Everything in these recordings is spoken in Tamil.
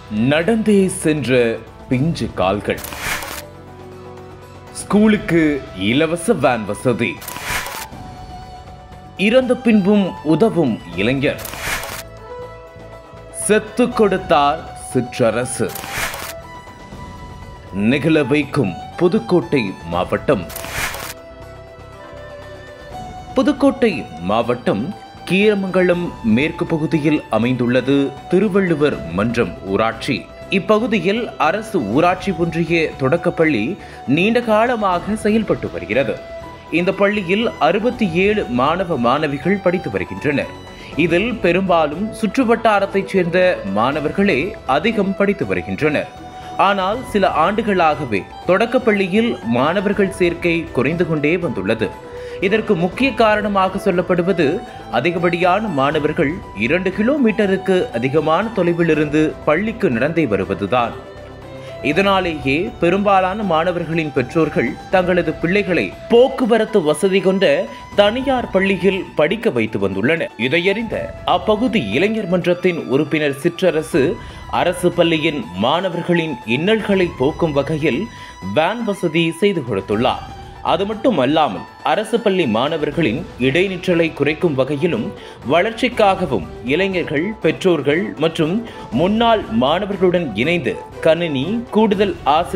நடந்தே சென்ற பிஞ்சு கால்கள். ஸ்கூலுக்கு இலவச வேன் வசதி. இறந்த பின்பும் உதவும் இளைஞர். செத்து கொடுத்தார் சிற்றரசு. நெகிழ வைக்கும் புதுக்கோட்டை மாவட்டம். புதுக்கோட்டை மாவட்டம் கீரமங்கலம் மேற்கு பகுதியில் அமைந்துள்ளது திருவள்ளுவர் மன்றம் ஊராட்சி. இப்பகுதியில் அரசு ஊராட்சி ஒன்றிய தொடக்கப்பள்ளி நீண்ட காலமாக செயல்பட்டு வருகிறது. இந்த பள்ளியில் 67 மாணவ மாணவிகள் படித்து வருகின்றனர். இதில் பெரும்பாலும் சுற்றுவட்டாரத்தைச் சேர்ந்த மாணவர்களே அதிகம் படித்து வருகின்றனர். ஆனால் சில ஆண்டுகளாகவே தொடக்கப்பள்ளியில் மாணவர்கள் சேர்க்கை குறைந்து கொண்டே வந்துள்ளது. இதற்கு முக்கிய காரணமாக சொல்லப்படுவது அதிகப்படியான மாணவர்கள் 2 கிலோமீட்டருக்கு அதிகமான தொலைவிலிருந்து பள்ளிக்கு நடந்தே வருவதுதான். இதனாலேயே பெரும்பாலான மாணவர்களின் பெற்றோர்கள் தங்களது பிள்ளைகளை போக்குவரத்து வசதி கொண்ட தனியார் பள்ளியில் படிக்க வைத்து வந்துள்ளனர். இதையறிந்த அப்பகுதி இளைஞர் மன்றத்தின் உறுப்பினர் சிற்றரசு அரசு பள்ளியின் மாணவர்களின் இன்னல்களை போக்கும் வகையில் வேன் வசதி செய்து கொடுத்துள்ளார். அது மட்டுமல்லாமல் அரசு பள்ளி மாணவர்களின் இடைநிற்றலை குறைக்கும் வகையிலும் வளர்ச்சிக்காகவும் இளைஞர்கள், பெற்றோர்கள் மற்றும் முன்னாள் மாணவர்களுடன் இணைந்து கணினி, கூடுதல்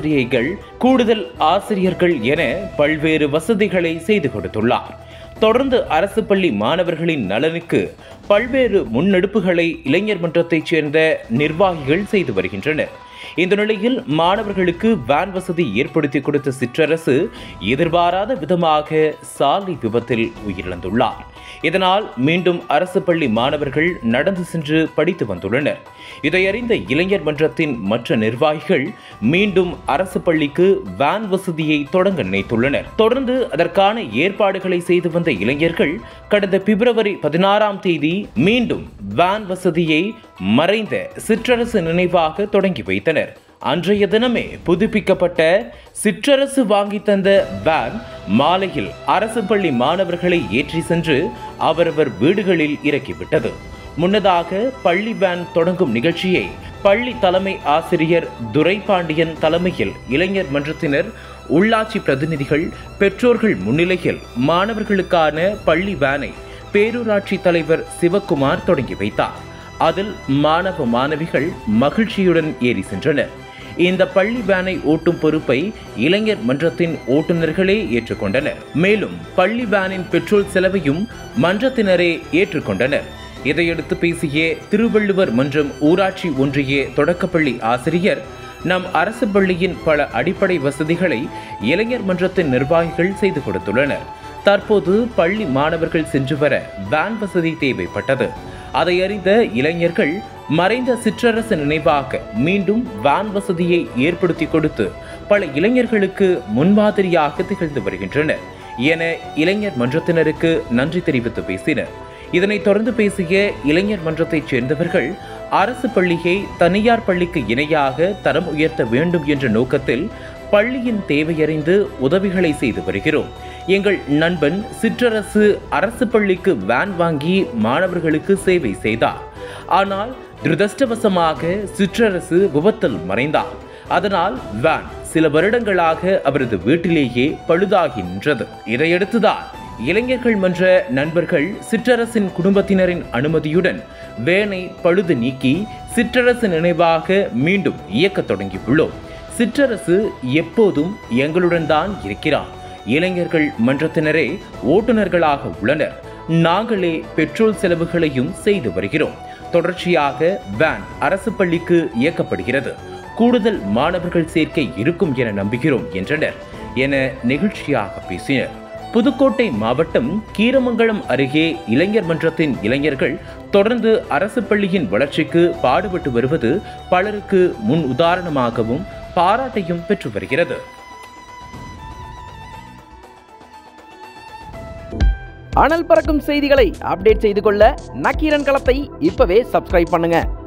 ஆசிரியர்கள் என பல்வேறு வசதிகளை செய்து கொடுத்துள்ளார். தொடர்ந்து அரசு பள்ளி மாணவர்களின் நலனுக்கு பல்வேறு முன்னெடுப்புகளை இளைஞர் மன்றத்தைச் சேர்ந்த நிர்வாகிகள் செய்து வருகின்றனர். இந்த நிலையில் மாணவர்களுக்கு வேன் வசதி ஏற்படுத்தி கொடுத்த சிற்றரசு எதிர்பாராத விதமாக சாலை விபத்தில் உயிரிழந்துள்ளார். இதனால் மீண்டும் அரசு பள்ளி மாணவர்கள் நடந்து சென்று படித்து வந்துள்ளனர். இதையறிந்த இளைஞர் மன்றத்தின் மற்ற நிர்வாகிகள் மீண்டும் அரசு பள்ளிக்கு வேன் வசதியை தொடங்க நினைத்துள்ளனர். தொடர்ந்து அதற்கான ஏற்பாடுகளை செய்து வந்த இளைஞர்கள் கடந்த பிப்ரவரி 16ஆம் தேதி மீண்டும் வேன் வசதியை மறைந்த சிற்றரசு நினைவாக தொடங்கி வைத்தனர். அன்றைய தினமே புதுப்பிக்கப்பட்ட சிற்றரசு வாங்கி தந்த வேன் மாலையில் அரசு பள்ளி மாணவர்களை ஏற்றி சென்று அவரவர் வீடுகளில் இறக்கிவிட்டது. முன்னதாக பள்ளி வேன் தொடங்கும் நிகழ்ச்சியை பள்ளி தலைமை ஆசிரியர் துரைபாண்டியன் தலைமையில் இளைஞர் மன்றத்தினர், உள்ளாட்சி பிரதிநிதிகள், பெற்றோர்கள் முன்னிலையில் மாணவர்களுக்கான பள்ளி வேனை பேரூராட்சி தலைவர் சிவக்குமார் தொடங்கி வைத்தார். அதில் மாணவ மாணவிகள் மகிழ்ச்சியுடன் ஏறி சென்றனர். இந்த பள்ளி வேனை ஓட்டும் பொறுப்பை இளைஞர் மன்றத்தின் ஓட்டுநர்களே ஏற்றுக்கொண்டனர். மேலும் பள்ளி வேனின் பெட்ரோல் செலவையும் மன்றத்தினரே ஏற்றுக்கொண்டனர். இதையடுத்து பேசிய திருவள்ளுவர் மன்றம் ஊராட்சி ஒன்றிய தொடக்கப்பள்ளி ஆசிரியர், நம் அரசு பள்ளியின் பல அடிப்படை வசதிகளை இளைஞர் மன்றத்தின் நிர்வாகிகள் செய்து கொடுத்துள்ளனர். தற்போது பள்ளி மாணவர்கள் சென்று வர வேன் வசதி தேவைப்பட்டது. அதை அறிந்த இளைஞர்கள் மறைந்த சிற்றரசு நினைவாக மீண்டும் வேன் வசதியை ஏற்படுத்தி கொடுத்து பல இளைஞர்களுக்கு முன்மாதிரியாக திகழ்ந்து வருகின்றனர் என இளைஞர் மன்றத்தினருக்கு நன்றி தெரிவித்து பேசினர். இதனைத் தொடர்ந்து பேசிய இளைஞர் மன்றத்தைச் சேர்ந்தவர்கள், அரசு பள்ளியை தனியார் பள்ளிக்கு இணையாக தரம் உயர்த்த வேண்டும் என்ற நோக்கத்தில் பள்ளியின் தேவையறிந்து உதவிகளை செய்து வருகிறோம். எங்கள் நண்பன் சிற்றரசு அரசு பள்ளிக்கு வேன் வாங்கி மாணவர்களுக்கு சேவை செய்தார். ஆனால் துரதிர்ஷ்டவசமாக சிற்றரசு விபத்தில் மறைந்தார். அதனால் வேன் சில வருடங்களாக அவரது வீட்டிலேயே பழுதாகி நின்றது. இதையடுத்துதான் இளைஞர்கள் மன்ற நண்பர்கள் சிற்றரசின் குடும்பத்தினரின் அனுமதியுடன் வேனை பழுது நீக்கி சிற்றரசு நினைவாக மீண்டும் இயக்க தொடங்கியுள்ளோம். சிற்றரசு எப்போதும் எங்களுடன் தான் இருக்கிறார். இளைஞர்கள் மன்றத்தினரே ஓட்டுநர்களாக உள்ளனர். நாங்களே பெட்ரோல் செலவுகளையும் செய்து வருகிறோம். தொடர்ச்சியாக வேன் அரசு பள்ளிக்கு இயக்கப்படுகிறது. கூடுதல் மாணவர்கள் சேர்க்கை இருக்கும் என நம்புகிறோம் என்றனர் என நிகழ்ச்சியாக பேசினர். புதுக்கோட்டை மாவட்டம் கீரமங்கலம் அருகே இளைஞர் மன்றத்தின் இளைஞர்கள் தொடர்ந்து அரசு பள்ளியின் வளர்ச்சிக்கு பாடுபட்டு வருவது பலருக்கு முன் உதாரணமாகவும் பாராட்டையும் பெற்று வருகிறது. அனல் பறக்கும் செய்திகளை அப்டேட் செய்து கொள்ள நக்கீரன் களத்தை இப்பவே சப்ஸ்கிரைப் பண்ணுங்க.